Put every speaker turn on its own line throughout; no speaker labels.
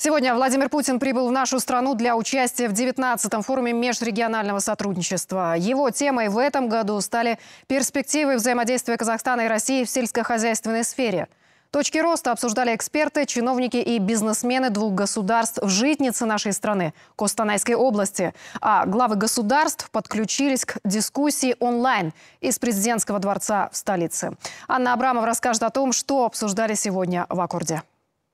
Сегодня Владимир Путин прибыл в нашу страну для участия в 19-м форуме межрегионального сотрудничества. Его темой в этом году стали перспективы взаимодействия Казахстана и России в сельскохозяйственной сфере. Точки роста обсуждали эксперты, чиновники и бизнесмены двух государств в житнице нашей страны – Костанайской области. А главы государств подключились к дискуссии онлайн из президентского дворца в столице. Анна Абрамова расскажет о том, что обсуждали сегодня в Аккорде.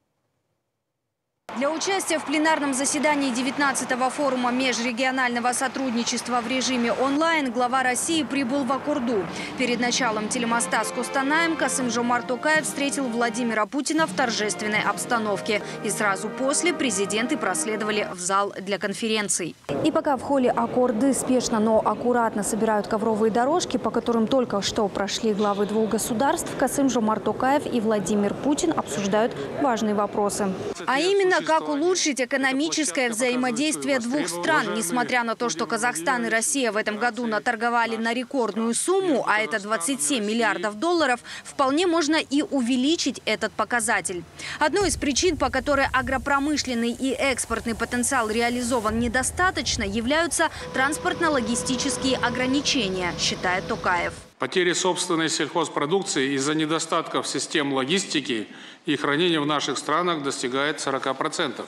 Для участия в пленарном заседании 19-го форума межрегионального сотрудничества в режиме онлайн глава России прибыл в Аккорду. Перед началом телемоста с Костанаем Касым-Жомарт Токаев встретил Владимира Путина в торжественной обстановке. И сразу после президенты проследовали в зал для конференций. И пока в холле Аккорды спешно, но аккуратно собирают ковровые дорожки, по которым только что прошли главы двух государств, Касым-Жомарт Токаев и Владимир Путин обсуждают важные вопросы. А именно, как улучшить экономическое взаимодействие двух стран. Несмотря на то, что Казахстан и Россия в этом году наторговали на рекордную сумму, а это 27 миллиардов долларов, вполне можно и увеличить этот показатель. Одной из причин, по которой агропромышленный и экспортный потенциал реализован недостаточно, являются транспортно-логистические ограничения, считает Токаев.
Потери собственной сельхозпродукции из-за недостатков систем логистики и хранения в наших странах достигает 40%.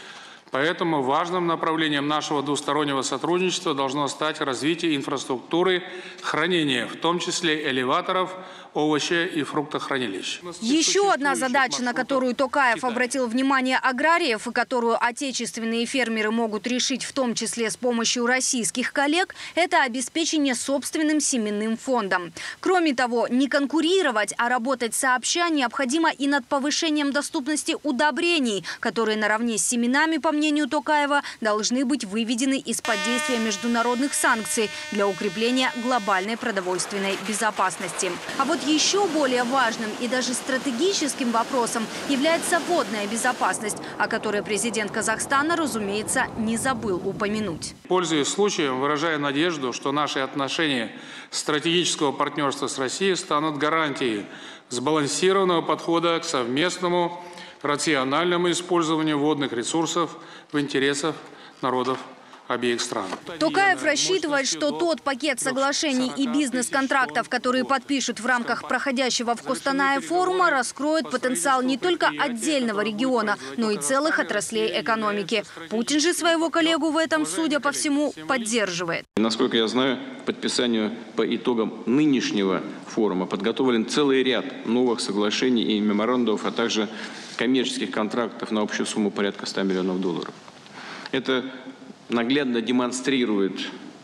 Поэтому важным направлением нашего двустороннего сотрудничества должно стать развитие инфраструктуры хранения, в том числе элеваторов, овощи- и фруктохранилищ.
Еще одна задача, на которую Токаев обратил внимание аграриев и которую отечественные фермеры могут решить в том числе с помощью российских коллег, это обеспечение собственным семенным фондом. Кроме того, не конкурировать, а работать сообща необходимо и над повышением доступности удобрений, которые наравне с семенами, по мнению Токаева, должны быть выведены из-под действия международных санкций для укрепления глобальной продовольственной безопасности. А вот еще более важным и даже стратегическим вопросом является водная безопасность, о которой президент Казахстана, разумеется, не забыл упомянуть.
Пользуясь случаем, выражаю надежду, что наши отношения стратегического партнерства с Россией станут гарантией сбалансированного подхода к совместному рациональному использованию водных ресурсов в интересах народов обеих стран.
Токаев рассчитывает, что тот пакет соглашений и бизнес-контрактов, которые подпишут в рамках проходящего в Костанае форума, раскроет потенциал не только отдельного региона, но и целых отраслей экономики. Путин же своего коллегу в этом, судя по всему, поддерживает.
Насколько я знаю, к подписанию по итогам нынешнего форума подготовлен целый ряд новых соглашений и меморандумов, а также коммерческих контрактов на общую сумму порядка 100 миллионов долларов. Это наглядно демонстрирует,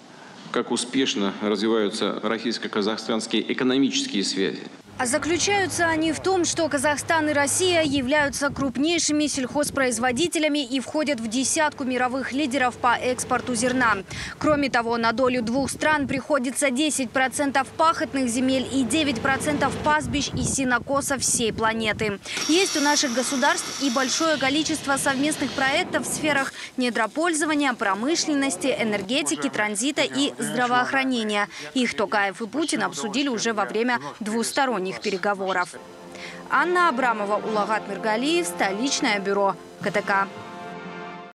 как успешно развиваются российско-казахстанские экономические связи.
А заключаются они в том, что Казахстан и Россия являются крупнейшими сельхозпроизводителями и входят в десятку мировых лидеров по экспорту зерна. Кроме того, на долю двух стран приходится 10% пахотных земель и 9% пастбищ и сенокосов всей планеты. Есть у наших государств и большое количество совместных проектов в сферах недропользования, промышленности, энергетики, транзита и здравоохранения. Их Токаев и Путин обсудили уже во время двусторонних переговоров. Анна Абрамова, Улагат Миргалиев, столичное бюро КТК.